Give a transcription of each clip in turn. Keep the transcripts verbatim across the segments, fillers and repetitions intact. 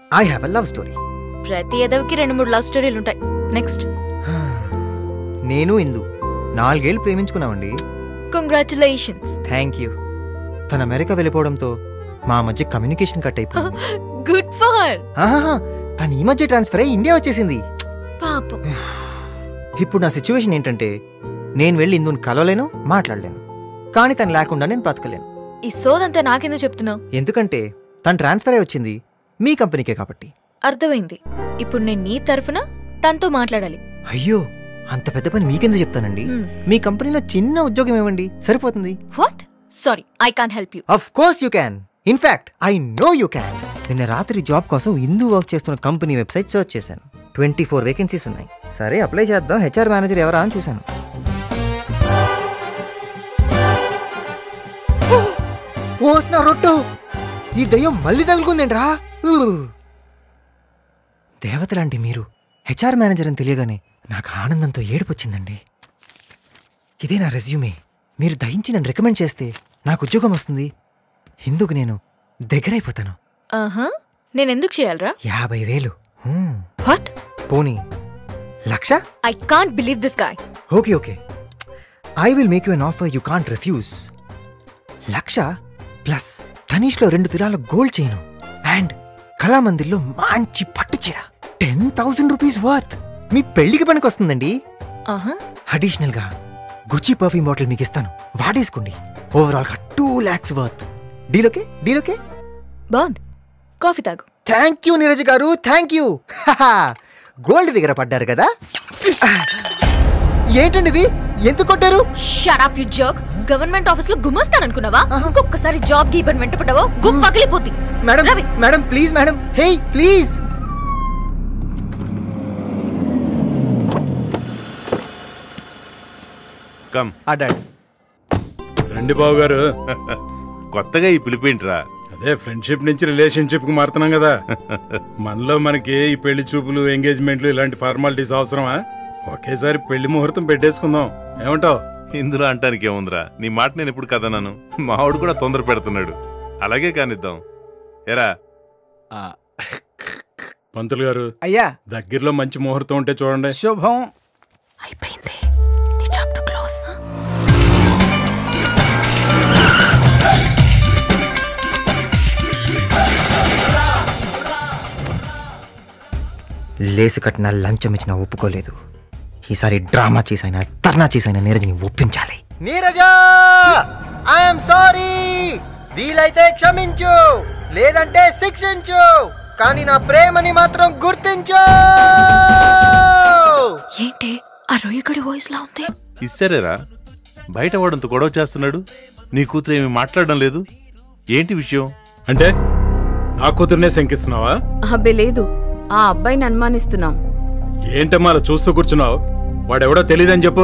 I have a love story. ప్రతి ఎదవికి రెండు మూడు లవ్ స్టోరీలు ఉంటాయి. నెక్స్ట్. నేను ఇందు నాలుగేళ్లు ప్రేమించుకున్నామండి. కంగ్రాచులేషన్స్. Thank you. తన అమెరికా వెళ్ళిపోవడంతో మా మధ్య కమ్యూనికేషన్ కట్ అయిపోయింది. Good for her. తను ఈ మధ్య ట్రాన్స్ఫర్ అయ్యి ఇండియా వచ్చేసింది. పాపం. ఇప్పుడు నా సిచ్యువేషన్ ఏంటంటే నేను వెళ్ళి ఇందుని కలవలేను, మాట్లాడలేను. కానీ తను లేకుండా నేను బ్రతకలేను. ఈ సోదంతా నాకెందుకు చెప్తున్నావు? ఎందుకంటే తను ట్రాన్స్ఫర్ అయ్యి వచ్చింది మీ కంపెనీకే కాబట్టి. అర్థమైంది. ఇప్పుడు నేను నీ తరఫున తనతో మాట్లాడాలి. అయ్యో, అంత పెద్ద పని మీకెందుకు చెప్తానండి? మీ కంపెనీలో చిన్న ఉద్యోగం ఇవ్వండి, సరిపోతుంది. What? Sorry, I can't help you. Of course you can. In fact I know you can. నిన్న రాత్రి జాబ్ కోసం ఇందు వర్క్ చేస్తున్న కంపెనీ వెబ్సైట్ సర్చ్ చేశాను. ట్వంటీ ఫోర్ వేకెన్సీస్ ఉన్నాయి. సరే అప్లై చేద్దాం, హెచ్ఆర్ మేనేజర్ ఎవరా అని చూశాను. ఓస్న రొట్టో, ఈ దయ్యం మళ్ళీ తగులుకుందేంట్రా? దేవతలాంటి మీరు హెచ్ఆర్ మేనేజర్ అని తెలియగానే నాకు ఆనందంతో ఏడుపొచ్చిందండి. ఇదే నా రెజ్యూమే. మీరు దయించి నన్ను రికమెండ్ చేస్తే నాకు ఉద్యోగం వస్తుంది. ఇందుకు నేను దగ్గరైపోతాను. నేనెందుకు చేయాలరా? యాభై వేలు. వాట్? పోనీ lakh? I can't believe this guy. Okay okay, I will make you an offer you can't refuse. Lakh plus తనీష్లో రెండు తులాల గోల్డ్ చైను అండ్ కళామందిర్లో మంచి పట్టు చీర. Ten thousand rupees worth. మీ పెళ్లికి పనికి వస్తుందండి. అడిషనల్ గా గుచి పర్ఫ్యూమ్ బాటిల్ మీకు ఇస్తాను, వాడేసుకోండి. ఓవరాల్ గా two lakhs worth. Deal okay? Deal okay? బాగుంది. కాఫీ తాగు. Thank you Neeraj garu, thank you. Gold దగ్గర పడ్డారు కదా. ఏంటండి ఇది, ఎందుకు కొట్టారు? Shut up you jerk. Government office లో గుమస్తాననుకున్నావా? ఒక్కసారి జాబ్ కి ఇబ్బంది వెంటపడవో గుమ్ పగిలిపోద్ది. Madam madam please madam, hey please. Come. రండి బాబు గారు. కొత్తగా ఈ పిలిపేంట్రా? అదే ఫ్రెండ్షిప్ నుంచి రిలేషన్షిప్ కు మారుతున్నాం కదా. మనలో మనకి ఈ పెళ్లి చూపులు, ఎంగేజ్మెంట్లు ఇలాంటి ఫార్మాలిటీస్ అవసరమా? ఒకేసారి పెళ్లి ముహూర్తం పెట్టేసుకుందాం, ఏమంటావు? ఇందులో అంటానికి ఏముందిరా, నీ మాట నేను ఎప్పుడు కదన్నాను. మావాడు కూడా తొందర పెడుతున్నాడు, అలాగే కానిద్దాం. ఎరా పంతులు గారు. అయ్యా, దగ్గరలో మంచి ముహూర్తం ఉంటే చూడండి. శుభం. అయిపోయింది నీ చాప్టర్ క్లోజ్. లేసు కట్టిన లంచం ఇచ్చినా ఒప్పుకోలేదు. ఈసారి డ్రామా చేసైనా తర్నా చేసైనా నీరజ్ని ఒప్పించాలి. నీరజా, ఐఎమ్ సారీ. వీలైతే క్షమించు, లేదంటే శిక్షించు, కానీ నా ప్రేమని మాత్రం గుర్తించు. ఏంటి ఆ రొయ్యగడి వాయిస్ లా ఉంది? ఇస్తారేరా, బయట వాడంత గొడవ చేస్తున్నాడు, నీ కూతురు ఏమి మాట్లాడడం లేదు. ఏంటి విషయం? అంటే నా కూతురునే శంకిస్తున్నావా? అబ్బే లేదు, ఆ అబ్బాయిని అనుమానిస్తున్నాం. ఏంటమ్మా అలా చూస్తూ కూర్చున్నావు? వాడెవడో తెలియదని చెప్పు.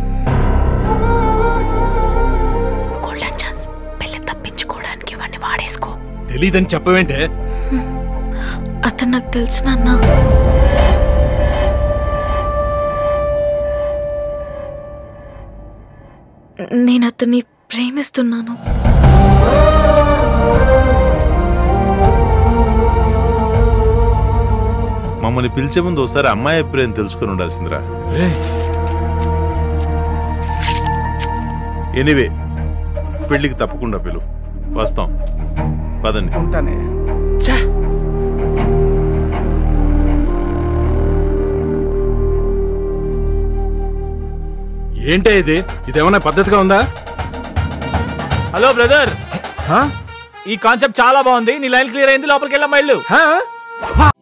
గోల్డెన్ ఛాన్స్, పెళ్లి తప్పించుకోవడానికి వాడిని వాడేసుకో. తెలీదని చెప్పవేంటే? అతను నాకు తెలుసు నాన్న. నేను అతన్ని ప్రేమిస్తున్నాను. మమ్మల్ని పిలిచే ముందు ఒకసారి అమ్మాయి అభిప్రాయం తెలుసుకుని ఉండాల్సిందిరా. ఎనీవే, పెళ్లికి తప్పకుండా పిలు, వస్తాం. పదండి. ఉంటానే. ఏంటే ఇది? ఇదేమన్నా పద్ధతిగా ఉందా? హలో బ్రదర్, ఈ కాన్సెప్ట్ చాలా బాగుంది. నీ లైన్ క్లియర్ అయింది, లోపలికి వెళ్ళమ్మా. ఇల్లు